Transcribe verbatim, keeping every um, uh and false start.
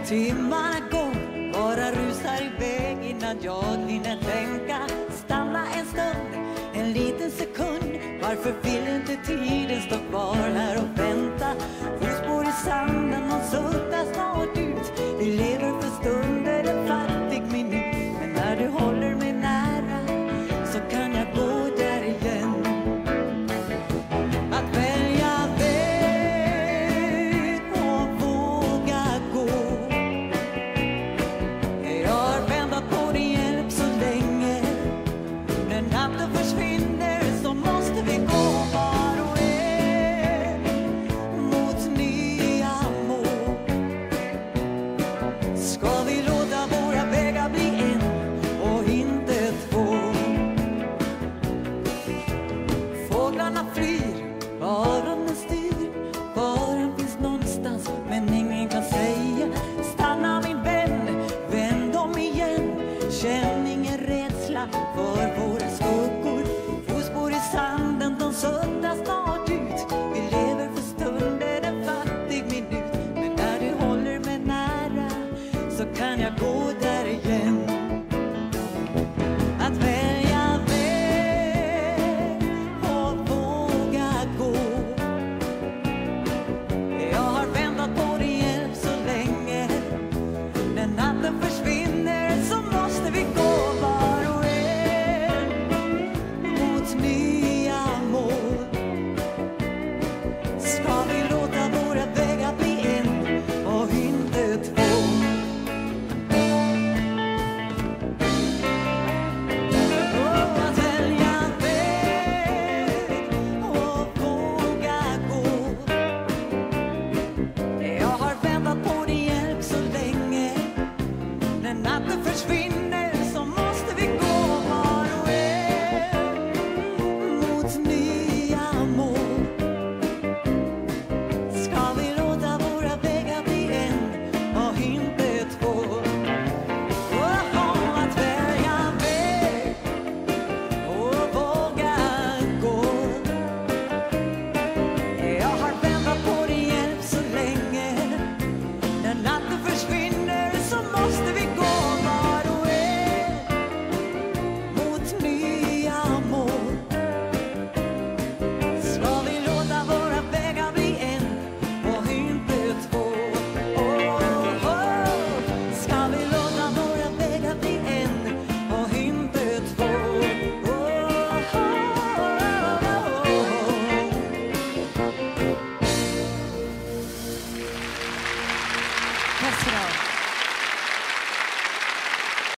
Timmarna går, bara rusar iväg innan jag hinner tänka. Stanna en stund, en liten sekund. Varför vill inte tiden stå kvar här och vänta? Fotspår i sanden och suddas snart ut. Vi lever för stunder, en fattig minut. Men när du håller mig nära så kan jag gå där igen. Att välja väg och våga gå. Jag har väntat på din hjälp så länge. När natten försvinner så måste vi gå var och en mot nya mål. Ska vi låta våra vägar bli en och inte två? Fåglarna flyr, öronen styr. Varan finns någonstans men ingen kan säga. Stanna min vän, vänd om igen. Känn ingen rädsla för våra skuggor. Fotspår i sanden, de suddas snart ut. Vi lever för stunder, en fattig minut. Men när du håller mig nära så kan jag gå där igen. Att välja väg och våga gå. Jag har väntat på din hjälp så länge. När natten försvinner så måste vi gå var och en mot nya mål. Ska vi låta våra vägar bli en och inte två? Att välja väg och våga gå. Jag har väntat på din hjälp så länge. När natten försvinner så måste vi gå var och en mot nya mål. Ska vi låta våra vägar bli en och inte två? Oh, att välja väg och våga gå. Jag har väntat på din hjälp så länge. När natten försvinner så måste vi gå var och en mot nya mål. Ska vi låta våra vägar bli en och inte två? Oh, oh. Ska vi låta våra vägar bli en och inte två? Oh, oh, oh. Tack ska du ha.